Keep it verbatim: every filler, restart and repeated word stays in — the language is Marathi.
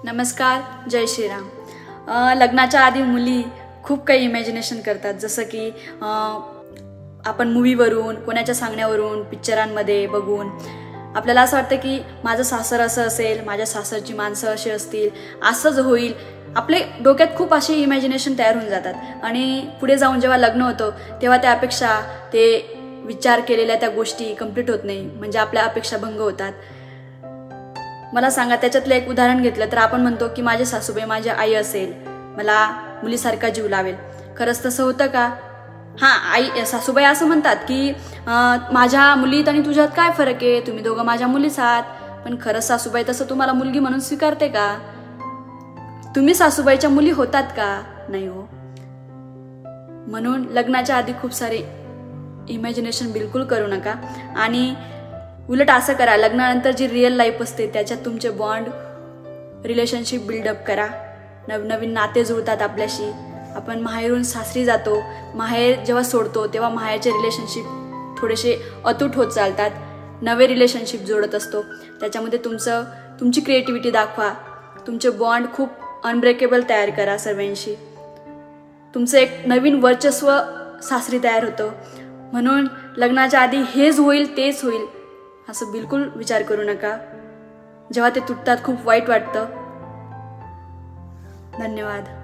नमस्कार, जय श्रीराम. लग्नाच्या आधी मुली खूप काही इमॅजिनेशन करतात, जसं की आपण मूवीवरून, कोणाच्या सांगण्यावरून, पिक्चरांमध्ये बघून आपल्याला असं वाटतं की माझं सासर असं असेल, माझ्या सासरची माणसं अशी असतील, असंच होईल. आपले डोक्यात खूप अशी इमॅजिनेशन तयार होऊन जातात आणि पुढे जाऊन जेव्हा लग्न होतं तेव्हा त्या अपेक्षा, ते विचार केलेल्या त्या गोष्टी कंप्लीट होत नाही, म्हणजे आपल्या अपेक्षा भंग होतात. मला सांगा, त्याच्यातलं एक उदाहरण घेतलं तर आपण म्हणतो की माझे सासूबाई माझी आई असेल, मला मुलीसारखा जीव लावेल. खरंच तसं होतं का? हां, आई सासूबाई असं म्हणतात की माझ्या मुलीत आणि तुझ्यात काय फरक आहे, तुम्ही दोघं माझ्या मुलीच आहात. पण खरंच सासूबाई तसं तुम्हाला मुलगी म्हणून स्वीकारते का? तुम्ही सासूबाईच्या मुली होतात का? नाही हो. म्हणून लग्नाच्या आधी खूप सारे इमॅजिनेशन बिलकुल करू नका आणि उलट असं करा, लग्नानंतर जी रिअल लाईफ असते त्याच्यात तुमचे बॉन्ड, रिलेशनशिप बिल्डअप करा. नवनवीन नाते जुळतात आपल्याशी. आपण माहेरून सासरी जातो, माहेर जेव्हा सोडतो तेव्हा माहेरचे रिलेशनशिप थोडेसे अतूट होत चालतात. नवे रिलेशनशिप जोडत असतो, त्याच्यामध्ये तुमचं तुमची क्रिएटिव्हिटी दाखवा. तुमचे बॉन्ड खूप अनब्रेकेबल तयार करा सर्वांशी. तुमचं एक नवीन वर्चस्व सासरी तयार होतं. म्हणून लग्नाच्या आधी हेच होईल तेच होईल असं बिलकुल विचार करू नका. जेव्हा ते तुटतात खूप वाईट वाटतं. धन्यवाद.